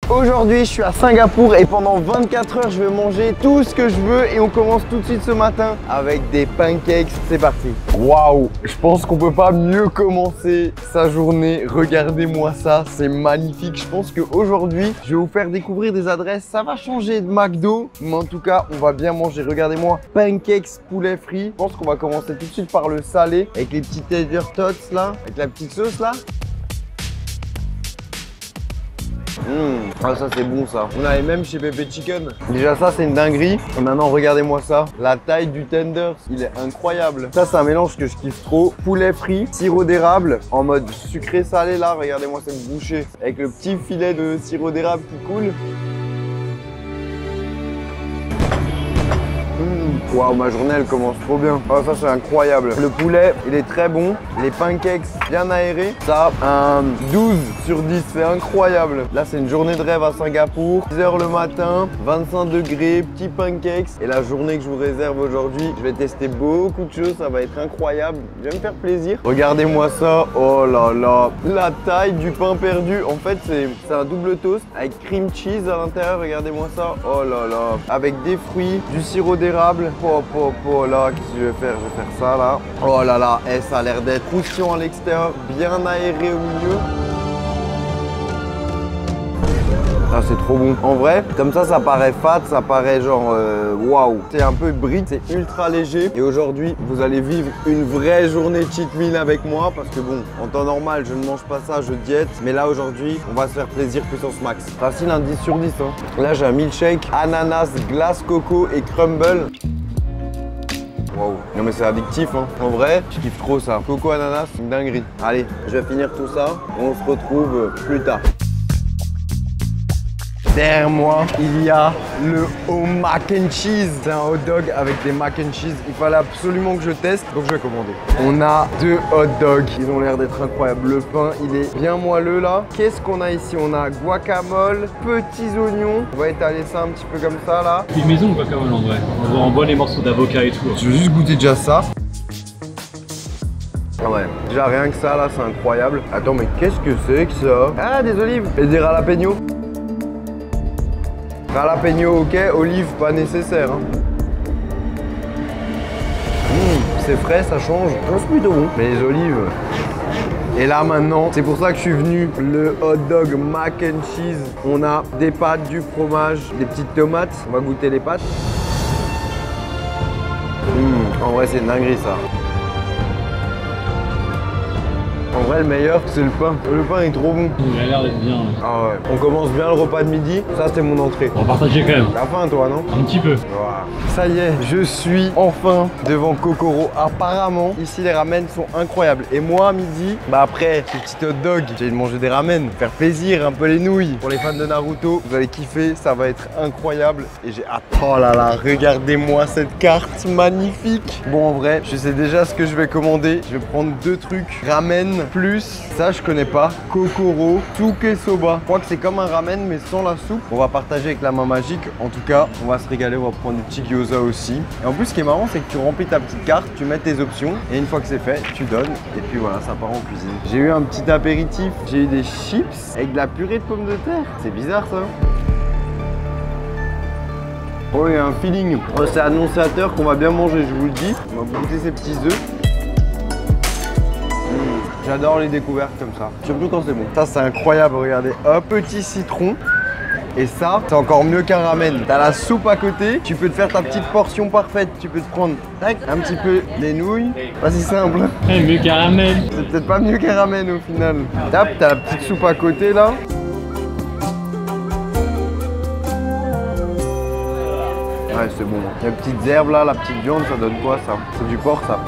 Aujourd'hui, je suis à Singapour et pendant 24 heures, je vais manger tout ce que je veux et on commence tout de suite ce matin avec des pancakes. C'est parti. Waouh, je pense qu'on peut pas mieux commencer sa journée. Regardez-moi ça, c'est magnifique. Je pense qu'aujourd'hui, je vais vous faire découvrir des adresses. Ça va changer de McDo, mais en tout cas, on va bien manger. Regardez-moi, pancakes poulet frit. Je pense qu'on va commencer tout de suite par le salé avec les petits tater tots là, avec la petite sauce là. Ah ça c'est bon ça. On a les mêmes chez Pepe Chicken. Déjà ça c'est une dinguerie. Et maintenant regardez-moi ça. La taille du tender, il est incroyable. Ça c'est un mélange que je kiffe trop. Poulet frit, sirop d'érable en mode sucré salé là. Regardez-moi cette bouchée avec le petit filet de sirop d'érable qui coule. Waouh, ma journée elle commence trop bien. Oh, ça c'est incroyable. Le poulet il est très bon. Les pancakes bien aérés. Ça, un 12 sur 10. C'est incroyable. Là c'est une journée de rêve à Singapour. 10 h le matin, 25 degrés, petits pancakes. Et la journée que je vous réserve aujourd'hui, je vais tester beaucoup de choses. Ça va être incroyable. Je vais me faire plaisir. Regardez-moi ça. Oh là là. La taille du pain perdu. En fait c'est un double toast avec cream cheese à l'intérieur. Regardez-moi ça. Oh là là. Avec des fruits, du sirop d'érable. Là, qu'est-ce que je vais faire? Je vais faire ça là. Oh là là, ça a l'air d'être croustillant à l'extérieur, bien aéré au milieu. Ah, c'est trop bon. En vrai, comme ça paraît fat, ça paraît genre waouh. C'est un peu brique, c'est ultra léger. Et aujourd'hui, vous allez vivre une vraie journée cheat meal avec moi parce que bon, en temps normal, je ne mange pas ça, je diète. Mais là, aujourd'hui, on va se faire plaisir puissance max. Facile, un 10 sur 10. Hein. Là, j'ai un milkshake, ananas, glace coco et crumble. Wow. Non mais c'est addictif hein. En vrai, je kiffe trop ça. Coco ananas, une dinguerie. Allez, je vais finir tout ça. On se retrouve plus tard. Derrière moi, il y a le mac and cheese. C'est un hot dog avec des mac and cheese. Il fallait absolument que je teste, donc je vais commander. On a 2 hot dogs. Ils ont l'air d'être incroyables. Le pain, il est bien moelleux là. Qu'est-ce qu'on a ici? On a guacamole, petits oignons. On va étaler ça un petit peu comme ça là. C'est une maison le guacamole en vrai. On voit les morceaux d'avocat et tout. Je vais juste goûter déjà ça. Ah ouais, déjà rien que ça là, c'est incroyable. Attends, mais qu'est-ce que c'est que ça? Ah, des olives et des jalapenos. Jalapeno ok, olive pas nécessaire. Hein. C'est frais, ça change. C'est plutôt bon. Mais les olives. Et là maintenant, c'est pour ça que je suis venu. Le hot dog mac and cheese. On a des pâtes, du fromage, des petites tomates. On va goûter les pâtes. En vrai, c'est une dinguerie ça. En vrai, le meilleur, c'est le pain. Le pain est trop bon. Il a l'air d'être bien. Ah ouais. On commence bien le repas de midi. Ça, c'est mon entrée. On va partager quand même. T'as faim, toi, non? Un petit peu. Wow. Ça y est, je suis enfin devant Kokoro. Apparemment, ici, les ramen sont incroyables. Et moi, à midi, bah après ce petit hot dog, j'ai envie de manger des ramen. Faire plaisir, un peu les nouilles. Pour les fans de Naruto, vous allez kiffer. Ça va être incroyable. Et j'ai hâte. Oh là là, regardez-moi cette carte magnifique. Bon, en vrai, je sais déjà ce que je vais commander. Je vais prendre 2 trucs. Ramen plus, ça je connais pas, Kokoro, Suke Soba. Je crois que c'est comme un ramen mais sans la soupe. On va partager avec la main magique. En tout cas, on va se régaler, on va prendre des petits gyoza aussi. Et en plus, ce qui est marrant, c'est que tu remplis ta petite carte, tu mets tes options et une fois que c'est fait, tu donnes et puis voilà, ça part en cuisine. J'ai eu un petit apéritif, j'ai eu des chips avec de la purée de pommes de terre. C'est bizarre ça. Oh, il y a un feeling. Oh, c'est annonciateur qu'on va bien manger, je vous le dis. On va goûter ces petits œufs. J'adore les découvertes comme ça, surtout quand c'est bon. Ça c'est incroyable, regardez, un petit citron. Et ça, c'est encore mieux qu'un ramen. T'as la soupe à côté, tu peux te faire ta petite portion parfaite. Tu peux te prendre tac, un petit peu des nouilles. Pas si simple. Mieux qu'un ramen. C'est peut-être pas mieux qu'un ramen au final. Tape, t'as la petite soupe à côté là. Ouais, c'est bon. Les petites herbes là, la petite viande, ça donne quoi ça? C'est du porc ça.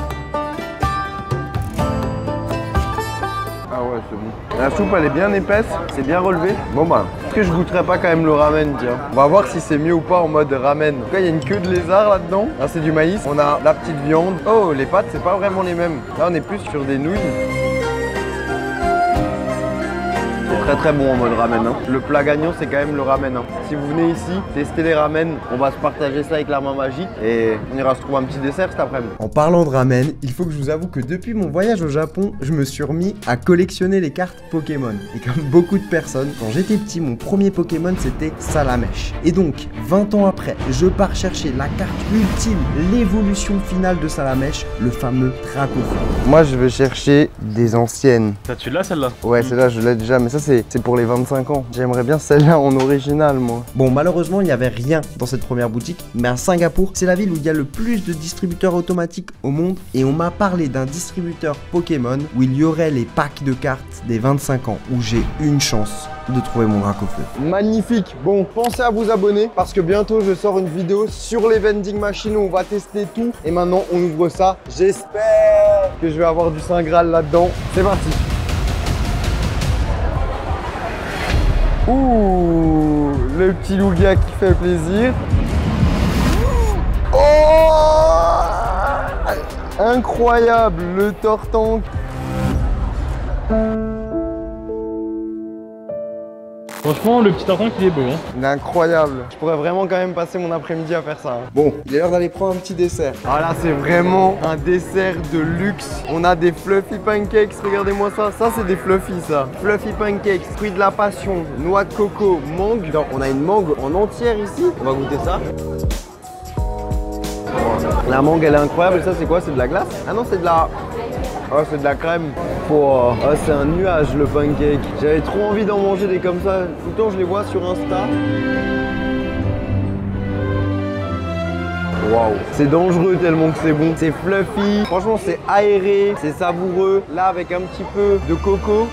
Ah ouais, c'est bon. La soupe, elle est bien épaisse, c'est bien relevé. Bon bah, est-ce que je goûterais pas quand même le ramen, tiens? On va voir si c'est mieux ou pas en mode ramen. En tout cas, il y a une queue de lézard là-dedans. Là, c'est du maïs. On a la petite viande. Oh, les pâtes, c'est pas vraiment les mêmes. Là, on est plus sur des nouilles. C'est Très très bon en mode ramen. Hein. Le plat gagnant, c'est quand même le ramen. Hein. Si vous venez ici, tester les ramen, on va se partager ça avec la main magique et on ira se trouver un petit dessert cet après-midi. En parlant de ramen, il faut que je vous avoue que depuis mon voyage au Japon, je me suis remis à collectionner les cartes Pokémon. Et comme beaucoup de personnes, quand j'étais petit, mon premier Pokémon c'était Salamèche. Et donc, 20 ans après, je pars chercher la carte ultime, l'évolution finale de Salamèche, le fameux Dracofeu. Moi, je vais chercher des anciennes. Ça, tu l'as celle-là? Ouais, celle-là, je l'ai déjà, mais ça, c'est pour les 25 ans. J'aimerais bien celle-là en original, moi. Bon, malheureusement, il n'y avait rien dans cette première boutique, mais à Singapour, c'est la ville où il y a le plus de distributeurs automatiques au monde, et on m'a parlé d'un distributeur Pokémon où il y aurait les packs de cartes des 25 ans, où j'ai une chance de trouver mon Dracofeu. Magnifique. Bon, pensez à vous abonner parce que bientôt je sors une vidéo sur les vending machines où on va tester tout. Et maintenant on ouvre ça. J'espère que je vais avoir du Saint Graal là-dedans. C'est parti. Ouh, le petit Lugia qui fait plaisir. Oh, incroyable, le Tortank. Franchement, le petit Tortank il est beau. Hein. Il est incroyable. Je pourrais vraiment quand même passer mon après-midi à faire ça. Hein. Bon, il est l'heure d'aller prendre un petit dessert. Ah là, c'est vraiment un dessert de luxe. On a des fluffy pancakes. Regardez-moi ça. Ça, c'est des fluffy, ça. Fluffy pancakes, fruits de la passion, noix de coco, mangue. Donc, on a une mangue en entière ici. On va goûter ça. La mangue, elle est incroyable. Et ça, c'est quoi? C'est de la glace? Ah non, c'est de la... Oh, c'est de la crème. Oh, c'est un nuage le pancake. J'avais trop envie d'en manger des comme ça. Tout le temps je les vois sur Insta. Waouh, c'est dangereux tellement que c'est bon. C'est fluffy. Franchement, c'est aéré, c'est savoureux. Là, avec un petit peu de coco.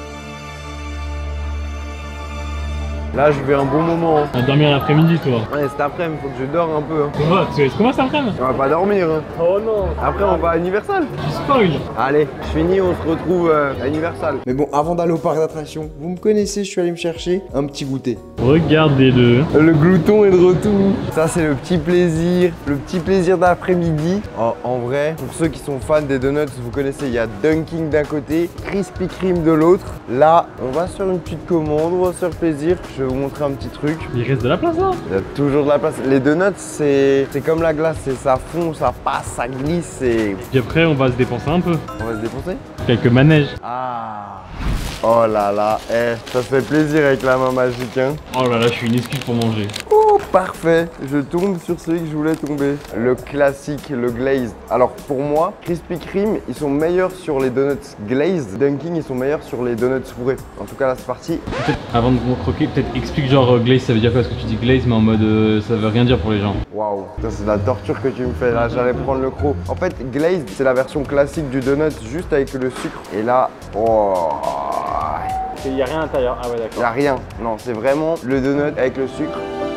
Là, je vais un bon moment. On va dormir l'après-midi, toi. Ouais, cet après-midi, faut que je dors un peu. Hein. Comment ça après-midi? On va pas dormir. Hein. Oh non. Après, on va à Universal. Tu spoil. Allez, je finis, on se retrouve à Universal. Mais bon, avant d'aller au parc d'attractions, vous me connaissez, je suis allé me chercher un petit goûter. Regardez-le. Le glouton est de retour. Ça, c'est le petit plaisir d'après-midi. Oh, en vrai, pour ceux qui sont fans des donuts, vous connaissez, il y a Dunkin' d'un côté, Krispy Kreme de l'autre. Là, on va sur une petite commande, on va se faire plaisir. Je vais vous montrer un petit truc. Il reste de la place là. Il y a toujours de la place. Les donuts, c'est comme la glace, ça fond, ça passe, ça glisse. Et puis après, on va se dépenser un peu. On va se dépenser? Quelques manèges. Ah. Oh là là, ça fait plaisir avec la main magique, hein. Oh là là, je suis une excuse pour manger. Oh, parfait. Je tombe sur celui que je voulais tomber. Le classique, le glazed. Alors pour moi, Krispy Kreme, ils sont meilleurs sur les donuts glazed. Dunkin', ils sont meilleurs sur les donuts fourrés. En tout cas, là, c'est parti. Peut-être, avant de croquer, peut-être explique genre glaze, ça veut dire quoi? Parce que tu dis glaze, mais en mode ça veut rien dire pour les gens. Waouh, c'est de la torture que tu me fais. Là, j'allais prendre le croc. En fait, glazed, c'est la version classique du donut, juste avec le sucre. Et là, oh. Il n'y a rien à l'intérieur. Ah ouais, d'accord. Il n'y a rien. Non, c'est vraiment le donut avec le sucre.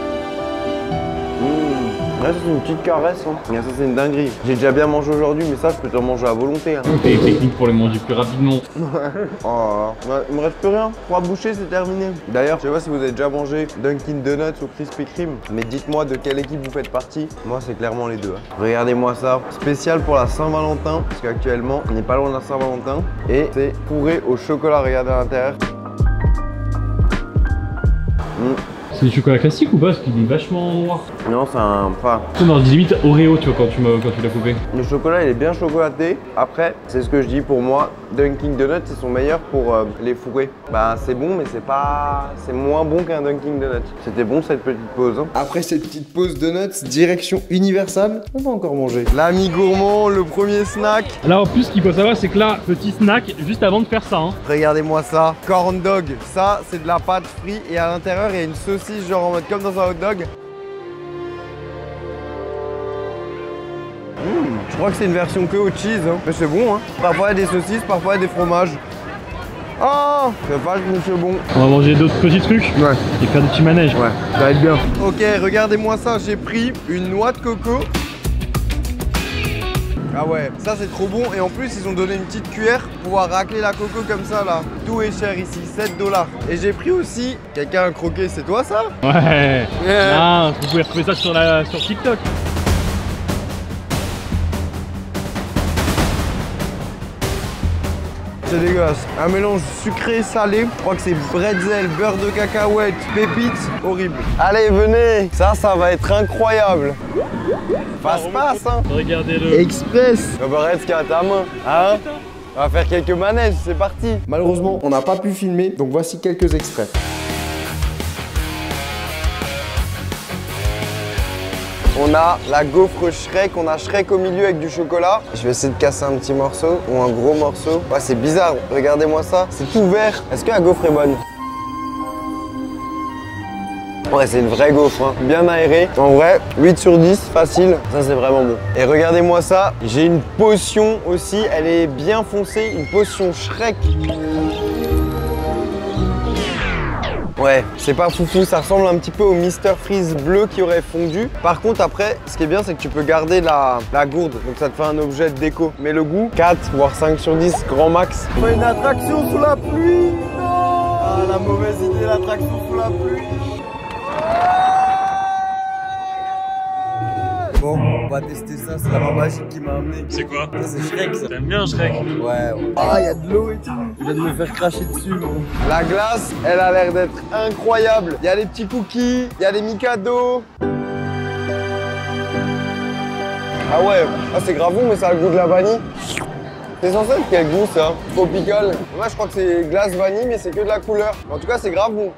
Là, c'est une petite caresse. Hein. Et ça, c'est une dinguerie. J'ai déjà bien mangé aujourd'hui, mais ça, je peux t'en manger à volonté. Hein. C'est une technique pour les manger plus rapidement. Oh, il me reste plus rien. 3 bouchées, c'est terminé. D'ailleurs, je sais pas si vous avez déjà mangé Dunkin' Donuts ou Krispy Kreme, mais dites-moi de quelle équipe vous faites partie. Moi, c'est clairement les deux. Hein. Regardez-moi ça. Spécial pour la Saint-Valentin, parce qu'actuellement, on n'est pas loin de la Saint-Valentin. Et c'est fourré au chocolat. Regardez à l'intérieur. C'est du chocolat classique ou pas? Parce qu'il est vachement noir. Non, c'est un... Enfin... Non, limite Oreo, tu vois, quand tu l'as coupé. Le chocolat, il est bien chocolaté. Après, c'est ce que je dis pour moi. Dunkin' Donuts, ils sont meilleurs pour les fourrer. Bah, c'est bon, mais c'est pas... C'est moins bon qu'un Dunkin' Donuts. C'était bon, cette petite pause. Hein. Après cette petite pause donuts, direction Universal, on va encore manger. L'ami gourmand, le premier snack. Là, en plus, ce qu'il faut savoir, c'est que là, petit snack, juste avant de faire ça. Hein. Regardez-moi ça. Corn dog. Ça, c'est de la pâte frite et à l'intérieur, il y a une saucisse, genre en mode comme dans un hot dog. Je crois que c'est une version que au cheese, hein. Mais c'est bon, hein. Parfois il y a des saucisses, parfois il y a des fromages. Oh, c'est vachement bon. On va manger d'autres petits trucs. Ouais. Et faire des petits manèges. Ouais, ça va être bien. Ok, regardez-moi ça, j'ai pris une noix de coco. Ah ouais, ça c'est trop bon. Et en plus, ils ont donné une petite cuillère pour pouvoir racler la coco comme ça là. Tout est cher ici, 7 $. Et j'ai pris aussi, quelqu'un a croqué, c'est toi ça? Ouais. Ah, vous pouvez retrouver ça sur TikTok. C'est dégueulasse. Un mélange sucré-salé. Je crois que c'est bretzel, beurre de cacahuète, pépites. Horrible. Allez, venez. Ça va être incroyable. Passe-passe, hein. Regardez-le. Express. Arrête ce qu'il y a à ta main. Hein? On va faire quelques manèges, c'est parti. Malheureusement, on n'a pas pu filmer, donc voici quelques extraits. On a la gaufre Shrek, on a Shrek au milieu avec du chocolat. Je vais essayer de casser un petit morceau ou un gros morceau. Ouais, c'est bizarre, regardez-moi ça. C'est tout vert. Est-ce que la gaufre est bonne? Ouais, c'est une vraie gaufre, hein. Bien aérée. En vrai, 8 sur 10, facile. Ça, c'est vraiment bon. Et regardez-moi ça, j'ai une potion aussi. Elle est bien foncée, une potion Shrek. Ouais, c'est pas foufou, ça ressemble un petit peu au Mr Freeze bleu qui aurait fondu. Par contre, après, ce qui est bien, c'est que tu peux garder la gourde. Donc ça te fait un objet de déco. Mais le goût, 4 voire 5 sur 10, grand max. On fait une attraction sous la pluie. Non, ah, la mauvaise idée, l'attraction sous la pluie. Bon, on va tester ça, c'est la main magique qui m'a amené. C'est quoi? Ça, c'est Shrek, ça. T'aimes bien Shrek? Ouais. Ah, il y a de l'eau et tout. Je viens de me faire cracher dessus, gros. La glace, elle a l'air d'être incroyable. Il y a les petits cookies, il y a les Mikado. Ah ouais, ah, c'est grave bon, mais ça a le goût de la vanille. C'est censé être quel goût, ça? Tropical. Moi, je crois que c'est glace vanille, mais c'est que de la couleur. En tout cas, c'est grave bon.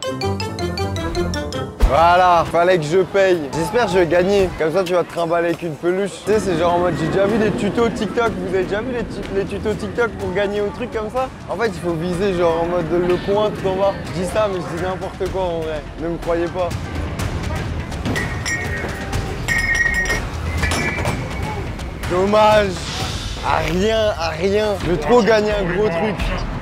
Voilà, fallait que je paye. J'espère que je vais gagner. Comme ça, tu vas te trimballer avec une peluche. Tu sais, c'est genre en mode, j'ai déjà vu des tutos TikTok. Vous avez déjà vu les tutos TikTok pour gagner au truc comme ça? En fait, il faut viser genre en mode le point tout en bas. Je dis ça, mais je dis n'importe quoi en vrai. Ne me croyez pas. Dommage. À rien. Je veux trop gagner un gros truc.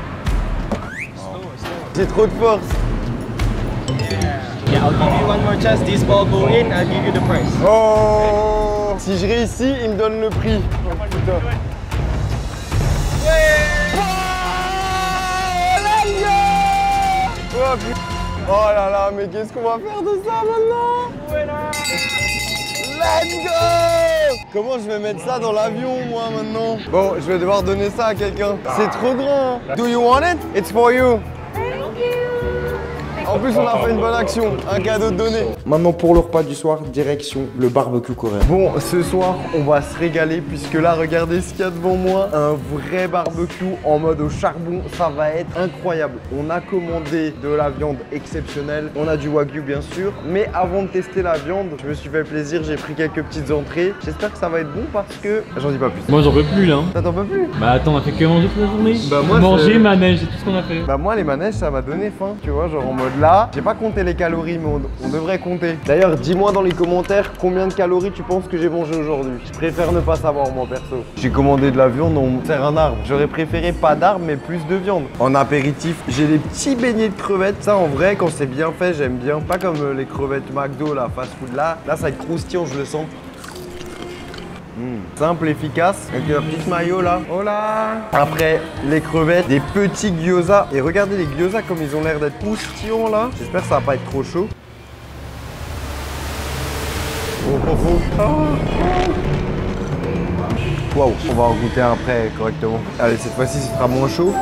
J'ai trop de force. Yeah, I'll give you one more chance. This ball go in, I'll give you the prize. Oh! Si je réussis, il me donne le prix. Oh, putain. Oh, putain. Oh là là, mais qu'est-ce qu'on va faire de ça maintenant? Let's go! Comment je vais mettre ça dans l'avion, moi, maintenant? Bon, je vais devoir donner ça à quelqu'un. C'est trop grand. Do you want it? It's for you. En plus, on a fait une bonne action, un cadeau de donné. Maintenant, pour le repas du soir, direction le barbecue coréen. Bon, ce soir, on va se régaler puisque là, regardez ce qu'il y a devant moi. Un vrai barbecue en mode au charbon, ça va être incroyable. On a commandé de la viande exceptionnelle. On a du wagyu, bien sûr. Mais avant de tester la viande, je me suis fait plaisir, j'ai pris quelques petites entrées. J'espère que ça va être bon parce que... J'en dis pas plus. Moi, j'en peux plus, là. Ça t'en peux plus? Bah attends, on a fait que manger toute la journée. Bah moi, manger, manège, c'est tout ce qu'on a fait. Bah moi, les manèges, ça m'a donné faim. Tu vois, genre en mode là, j'ai pas compté les calories, mais on devrait compter. D'ailleurs, dis-moi dans les commentaires combien de calories tu penses que j'ai mangé aujourd'hui. Je préfère ne pas savoir, moi, perso. J'ai commandé de la viande, on me sert un arbre. J'aurais préféré pas d'arbre, mais plus de viande. En apéritif, j'ai des petits beignets de crevettes. Ça, en vrai, quand c'est bien fait, j'aime bien. Pas comme les crevettes McDo, la fast food. Là, ça va être croustillant, je le sens. Simple, efficace, avec la petite mayo là. Oh là! Après, les crevettes, des petits gyoza. Et regardez les gyoza comme ils ont l'air d'être croustillants là. J'espère que ça va pas être trop chaud. Waouh, on va en goûter un après correctement. Allez, cette fois-ci, ce sera moins chaud.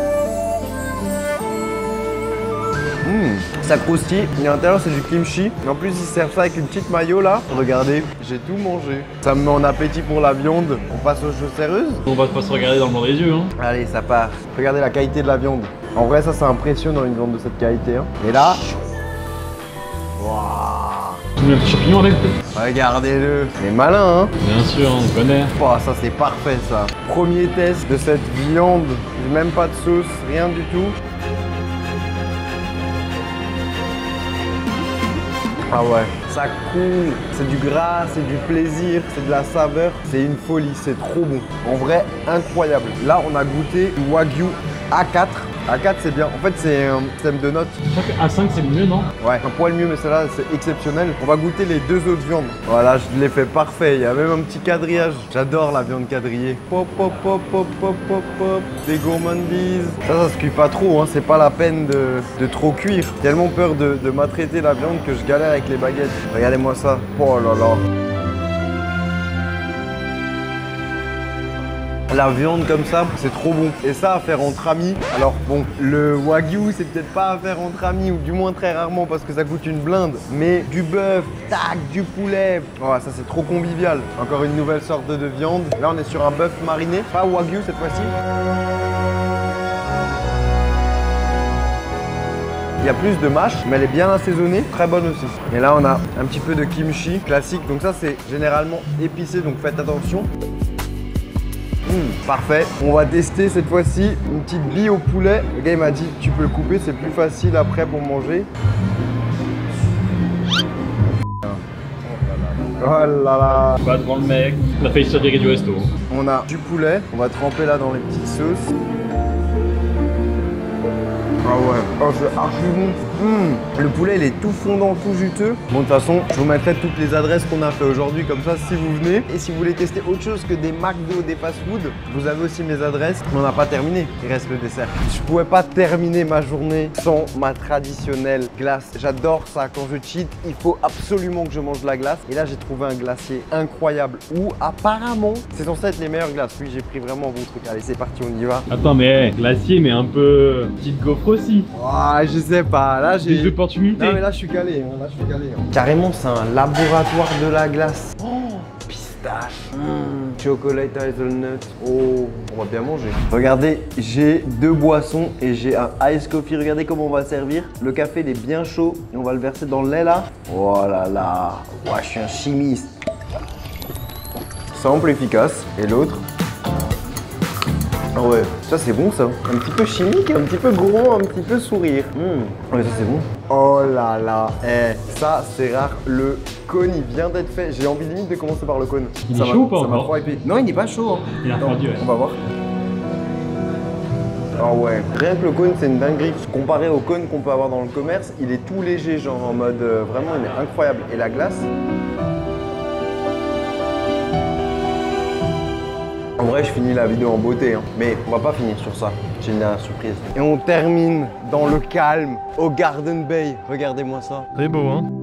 Ça croustille, et à l'intérieur c'est du kimchi. En plus ils servent ça avec une petite mayo là. Regardez, j'ai tout mangé. Ça me met en appétit pour la viande. On passe aux choses sérieuses. On va pas se regarder dans le blanc des yeux, hein. Allez, ça part. Regardez la qualité de la viande. En vrai ça c'est impressionnant une viande de cette qualité, hein. Et là... Waouh. Tu mets un petit champignon avec peut-être? Regardez-le. C'est malin, hein. Bien sûr, on connaît. Oh, ça c'est parfait ça. Premier test de cette viande. Même pas de sauce, rien du tout. Ah ouais, ça coule, c'est du gras, c'est du plaisir, c'est de la saveur, c'est une folie, c'est trop bon. En vrai, incroyable. Là, on a goûté du Wagyu A4. A4, c'est bien. En fait, c'est un système de notes. Je crois que A5, c'est mieux, non? Ouais, un poil mieux, mais celle-là, c'est exceptionnel. On va goûter les deux autres viandes. Voilà, je l'ai fait parfait. Il y a même un petit quadrillage. J'adore la viande quadrillée. Pop, pop, pop, pop, pop, pop, pop. Des gourmandises. Ça se cuit pas trop, hein. C'est pas la peine de trop cuire. J'ai tellement peur de maltraiter la viande que je galère avec les baguettes. Regardez-moi ça. Oh là là. La viande comme ça, c'est trop bon. Et ça à faire entre amis. Alors bon, le wagyu, c'est peut-être pas à faire entre amis, ou du moins très rarement parce que ça coûte une blinde. Mais du bœuf, tac, du poulet, oh, ça c'est trop convivial. Encore une nouvelle sorte de viande. Là on est sur un bœuf mariné, pas wagyu cette fois-ci. Il y a plus de mâche, mais elle est bien assaisonnée, très bonne aussi. Et là on a un petit peu de kimchi classique, donc ça c'est généralement épicé, donc faites attention. Parfait, on va tester cette fois-ci une petite bille au poulet. Le gars il m'a dit tu peux le couper, c'est plus facile après pour manger. Oh là là. Pas devant le mec, on a failli se tirer du resto. On a du poulet, on va tremper là dans les petites sauces. Ah ouais, oh, c'est archi bon. Le poulet il est tout fondant, tout juteux. Bon de toute façon, je vous mettrai toutes les adresses qu'on a fait aujourd'hui comme ça si vous venez. Et si vous voulez tester autre chose que des McDo, des fast-food, vous avez aussi mes adresses. On n'en a pas terminé, il reste le dessert. Je pouvais pas terminer ma journée sans ma traditionnelle glace. J'adore ça, quand je cheat, il faut absolument que je mange de la glace. Et là j'ai trouvé un glacier incroyable où apparemment c'est censé être les meilleures glaces. Oui j'ai pris vraiment bon truc. Allez c'est parti, on y va. Attends mais glacier mais un peu petite gaufre aussi. Ah je sais pas, là j'ai des opportunités. Non mais là je suis calé, là je suis calé. Carrément c'est un laboratoire de la glace. Oh, pistache, chocolate hazelnut. Oh, on va bien manger. Regardez, j'ai deux boissons et j'ai un ice coffee. Regardez comment on va servir. Le café il est bien chaud et on va le verser dans le lait là. Oh là là, ouais, je suis un chimiste. Simple, efficace. Et l'autre. Ah ouais, ça c'est bon ça. Un petit peu chimique, un petit peu gros, un petit peu sourire. Ouais, ça c'est bon. Oh là là, ça c'est rare. Le cône il vient d'être fait. J'ai envie limite de commencer par le cône. Il est chaud ou pas ça m'a encore trop hypé. Non, il n'est pas chaud. Hein. Il a refroidi, ouais. On va voir. Ah ouais, rien que le cône c'est une dinguerie. Comparé au cône qu'on peut avoir dans le commerce, il est tout léger, genre en mode vraiment il est incroyable. Et la glace. En vrai, je finis la vidéo en beauté, hein. Mais on va pas finir sur ça. J'ai une dernière surprise. Et on termine dans le calme, au Garden Bay. Regardez-moi ça. Très beau, hein.